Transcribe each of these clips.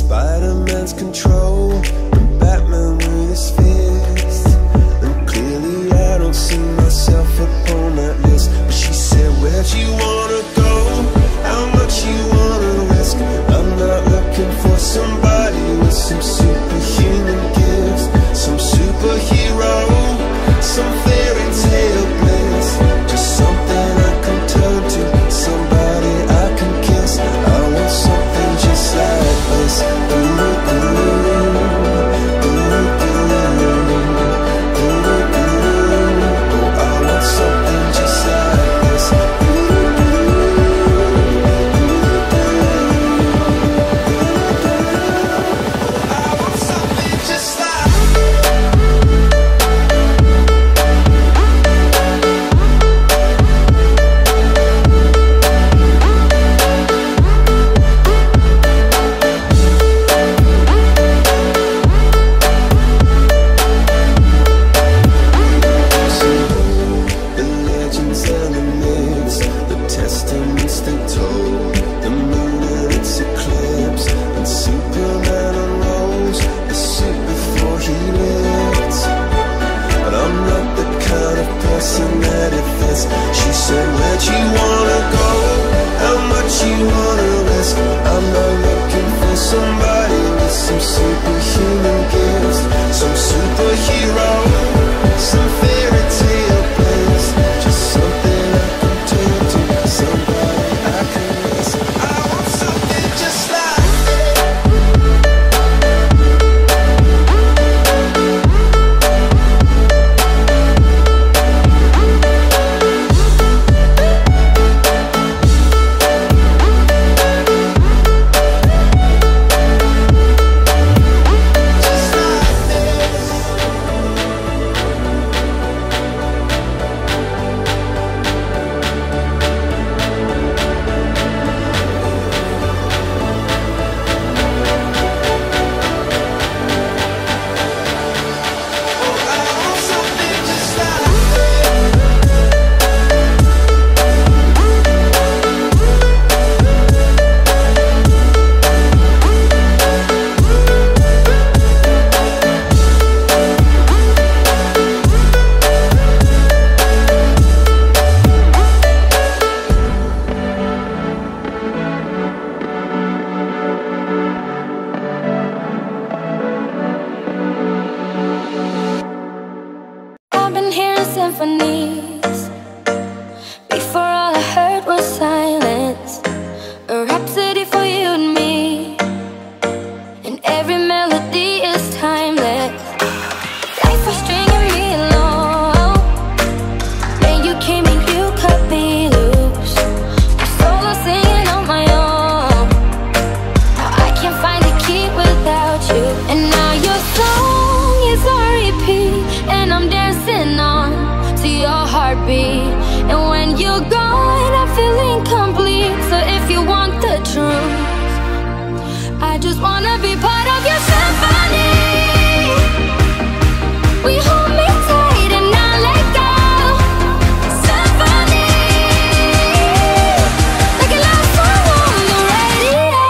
Spider-Man's control and Batman with his fist. And clearly I don't see myself upon that list. But she said, where'd you wanna go? How much you wanna risk? I'm not looking for somebody with some superhuman gifts, some superhero, some fairy tale bliss. Just something I can turn to, somebody I can kiss. I want something just like this. She said, where'd you wanna go? How much you wanna risk? I'm not looking for somebody with some superhuman gifts, some superhero, some fairy tale bliss. Just something I can turn to, somebody I can miss. I want something just like symphonies. Before all I heard was silence, a rhapsody for you and me, and every melody is timeless. Life was stringing me along, then you came and you cut me loose. I'm solo singing on my own, now I can't find a key without you. And now your song is on repeat, and I'm dancing on to your heartbeat. And when you're gone, I feel incomplete. So if you want the truth, I just wanna be part of your symphony. We hold me tight and not let go. Symphony, like a love song on the radio.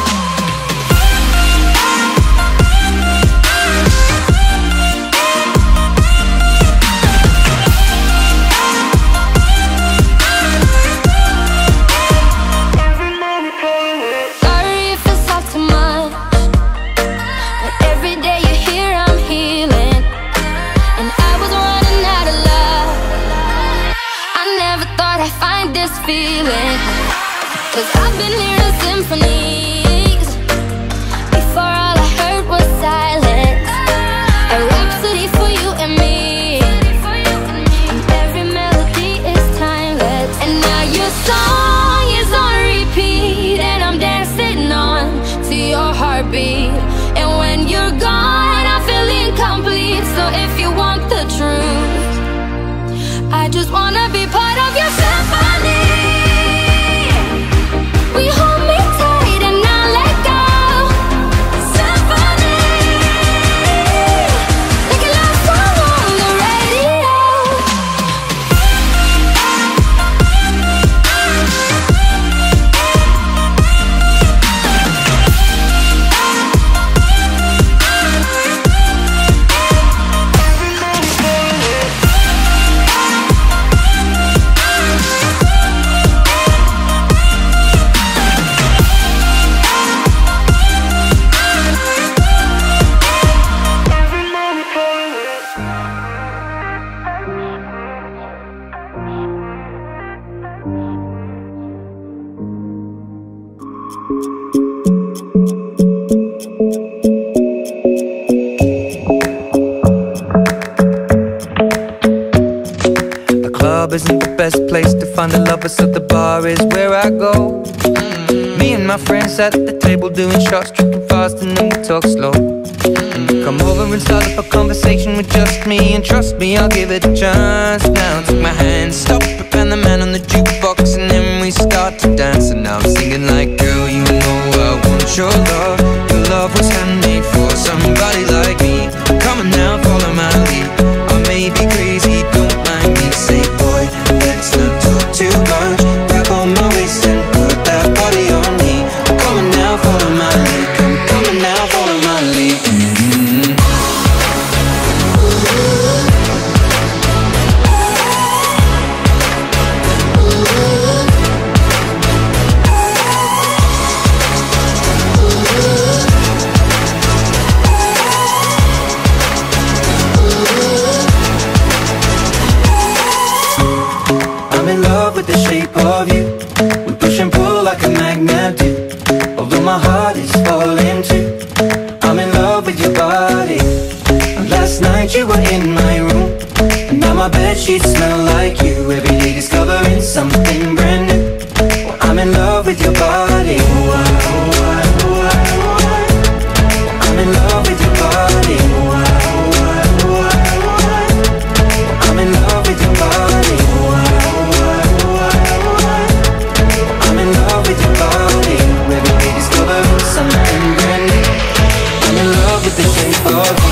Sorry if it's all too much, but every day you're here I'm healing, and I was running out of love. I never thought I'd find this feeling, 'cause I've been hearing symphonies. Before all I heard was silence, a rhapsody for you and me, and every melody is timeless. And now your song is on repeat, and I'm dancing on to your heartbeat. And when you're gone, I feel incomplete. So if you want the truth, I just wanna be part of your symphony. We hold me tight and not let go. Symphony, like a love song on the radio. The club isn't the best place to find a lover, so the bar is where I go. Me and my friends at the table doing shots, tripping fast, and then we talk slow. And you come over and start up a conversation with just me, and trust me, I'll give it a chance. Now take my hand, stop it, and the man on the jukebox, and then we start to dance. And now I'm singing like, girl, you know I want your love. Your love was handmade for somebody like me. Come on now, follow my lead. I may be crazy, don't mind me. Say, boy, let's not talk too much. Grab on my waist and put that body on me. Come on now, follow my lead. Come on now, follow my lead. I'm in love with the shape of you. We push and pull like a magnet do. Although my heart is falling too, I'm in love with your body. And last night you were in my room, and now my bedsheets smell like you. Every day discovering something brand new. Well, I'm in love with your body. Oh, I, oh, I, oh, I, oh, I. I'm in love with your body. Oh, I, oh, I, oh, I, oh, I. I'm in love with your body. Oh, I, oh, I, oh, I, oh, I. I'm in love with your body. Every day discovering something brand new. I'm in love with the shape of you.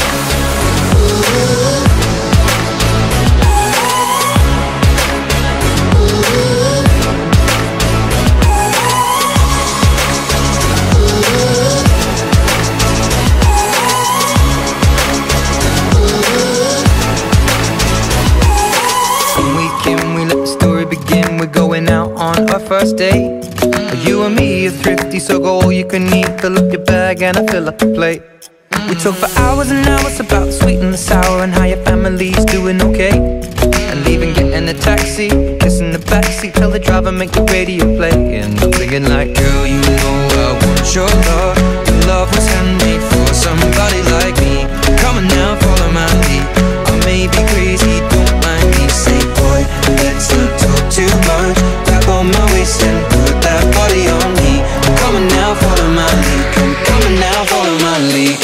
When we can, we let the story begin. We're going out on our first date. You and me are thrifty, so go all you can eat. Fill up your bag and I fill up the plate. We talk for hours and hours about the sweet and the sour, and how your family's doing okay. And leaving, getting a taxi, kissing the backseat, tell the driver make the radio play. And I'm thinking like, girl, you know I want your love. Your love was handmade for somebody like me. Come on now, follow my lead. I may be crazy, don't mind me. Say, boy, let's not talk too much. Grab on my waist and put that body on me. Come on now, follow my lead. Come on now, follow my lead.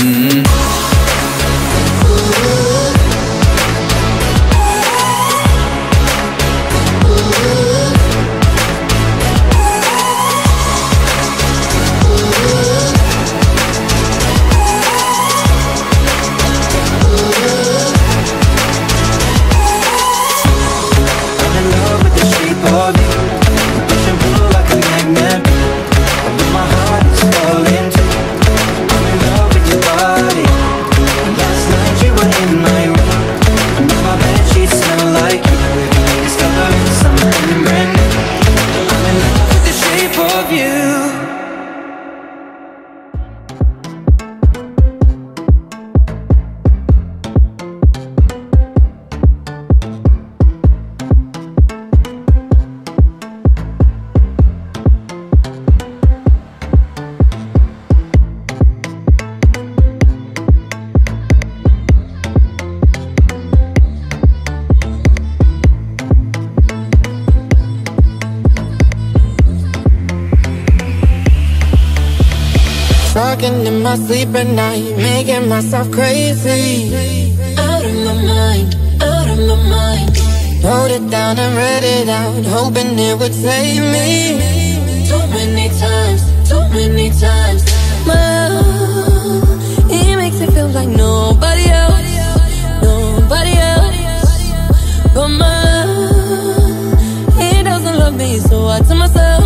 Talking in my sleep at night, making myself crazy. Out of my mind, out of my mind. Wrote it down and read it out, hoping it would save me. Too many times, too many times. My love, it makes it feel like nobody else, nobody else. But my love, he doesn't love me, so I tell myself,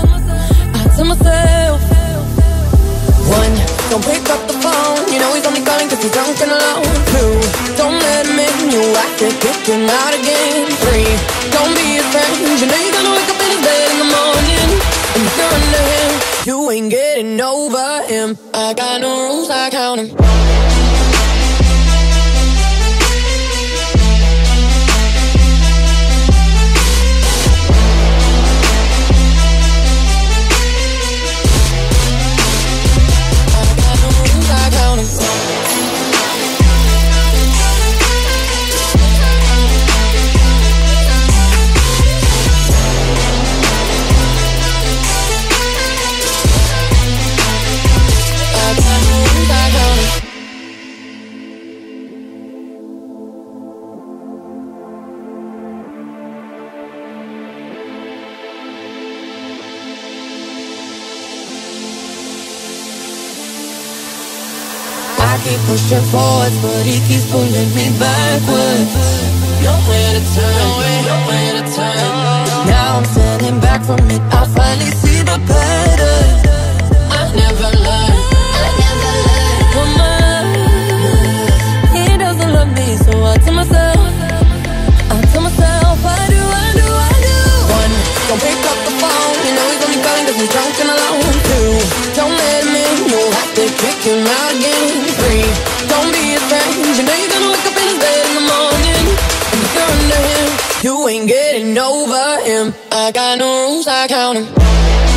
one, don't pick up the phone, you know he's only calling cause he's drunk and alone. Two, don't let him in, you have to kick him out again. Three, don't be his friend, you know you're gonna wake up in his bed in the morning. And if you're under him, you ain't getting over him. I got no rules, I count him. keep pushing forwards, but he keeps pulling me backwards. Nowhere to turn, nowhere to turn. Now I'm standing back from it, I finally see the pattern. I never learned, I never learned. Come on, he doesn't love me, so I tell myself, I do. One, don't pick up the phone, you know he's only calling cause he's drunk and alone. Two, don't let him in, you'll have to kick him out again. Three, don't be his friend, you know you're gonna wake up in his bed in the morning. And if you're under him, you ain't getting over him. I got no rules, I count 'em.